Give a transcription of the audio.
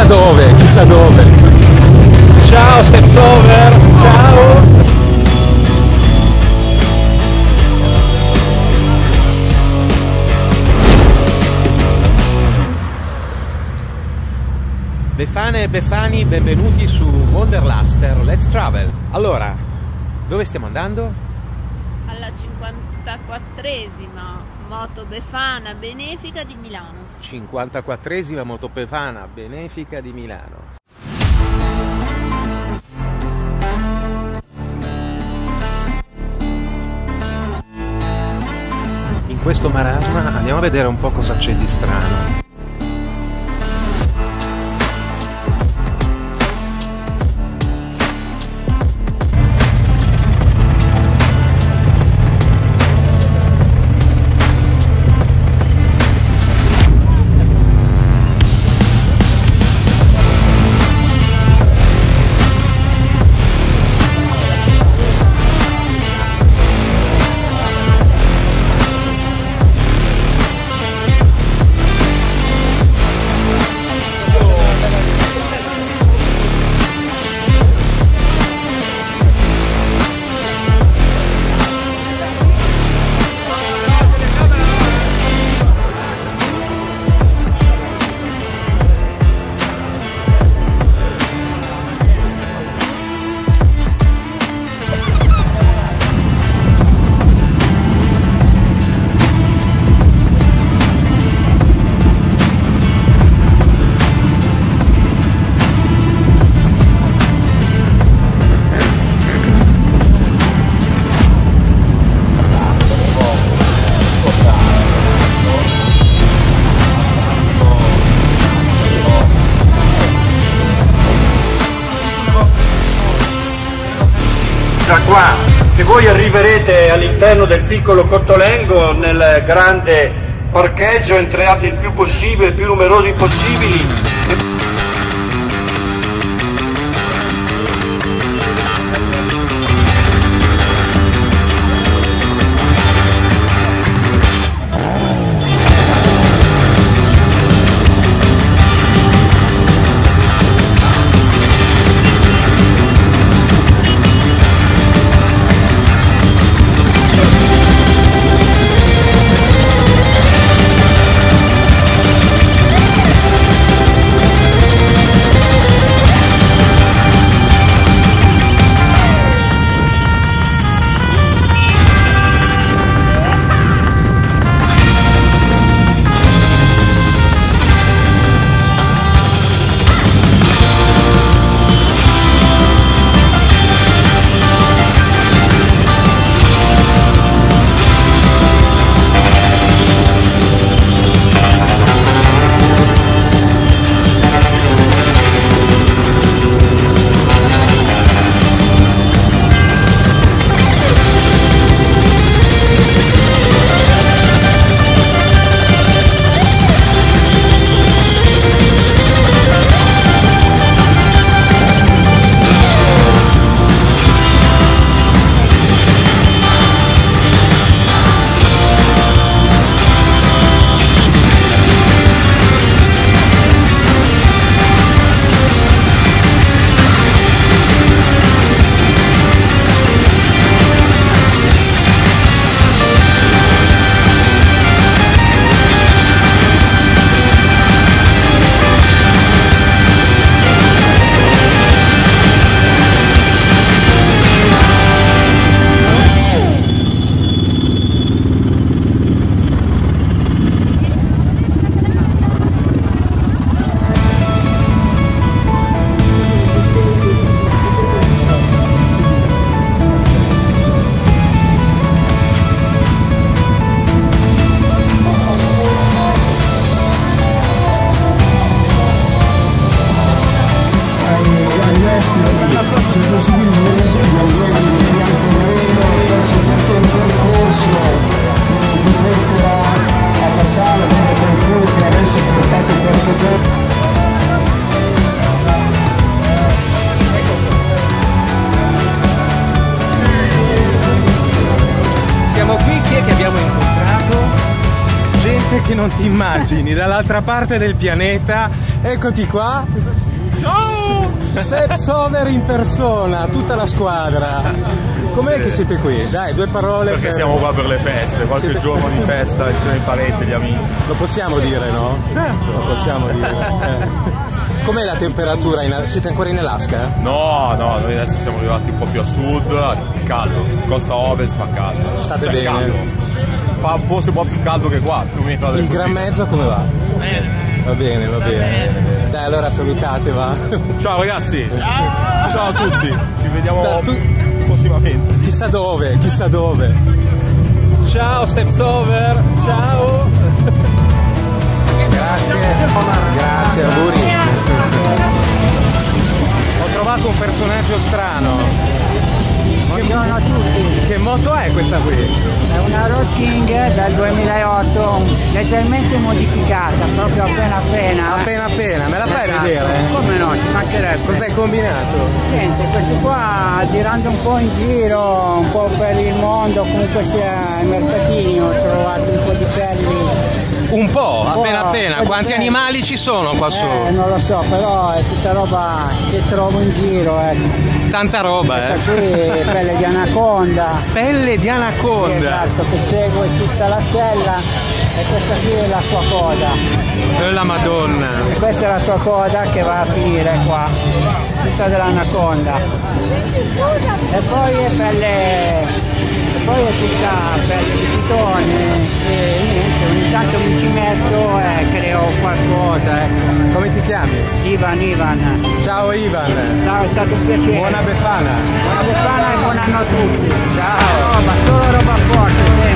chissà dove, chissà dove. Ciao Steps Over, ciao! Befane e Befani, benvenuti su Wanderluster, let's travel. Allora, dove stiamo andando? Alla 54esima Moto Befana Benefica di Milano. 54esima Moto Befana Benefica di Milano. In questo marasma andiamo a vedere un po' cosa c'è di strano. Da qua che voi arriverete all'interno del piccolo Cottolengo, nel grande parcheggio, entrate il più possibile, il più numerosi possibili. non ti immagini, dall'altra parte del pianeta. Eccoti qua. Steps Over in persona, tutta la squadra. Com'è che siete qui? Dai, due parole. Perché siamo qua per le feste, qualche giorno di festa, ci sono i parenti, gli amici. Lo possiamo dire, no? Certo. Lo possiamo dire. Com'è la temperatura? Siete ancora in Alaska? No, noi adesso siamo arrivati un po' più a sud, caldo, costa ovest fa caldo. State bene? Caldo. Fa forse un po' più caldo che qua, più o meno. Il gran mezzo come va? Bene. Va bene, va bene. Dai, allora salutate, va. Ciao ragazzi! Ciao a tutti! Ci vediamo prossimamente. Chissà dove, chissà dove. Ciao Steps Over, ciao! Grazie, grazie, auguri. Ho trovato un personaggio strano. Buongiorno a tutti, Che moto è questa qui? è una Road King del 2008, leggermente modificata, proprio appena. Appena, me la fai vedere? Come no, ci mancherebbe. Cos'hai combinato? Niente, questi qua girando un po' in giro, un po' per il mondo, comunque sia ai mercatini, ho trovato un po' di pelli. Un po', appena. un po' Quanti di animali ci sono qua su? Non lo so, però è tutta roba che trovo in giro, ecco. Tanta roba, Questa qui è pelle di anaconda. Pelle di anaconda. Esatto, che segue tutta la sella e questa qui è la sua coda. La Madonna. E questa è la sua coda che va a finire qua, tutta dell'anaconda. E poi è pelle. E poi è tutta pelle di pitone e niente, ogni tanto mi ci metto e creo qualcosa, ecco. Come ti chiami? Ivan. Ciao Ivan. Ciao, è stato un piacere. Buona Befana. Buona Befana e buon anno a tutti. Ciao. Solo roba forte, sempre.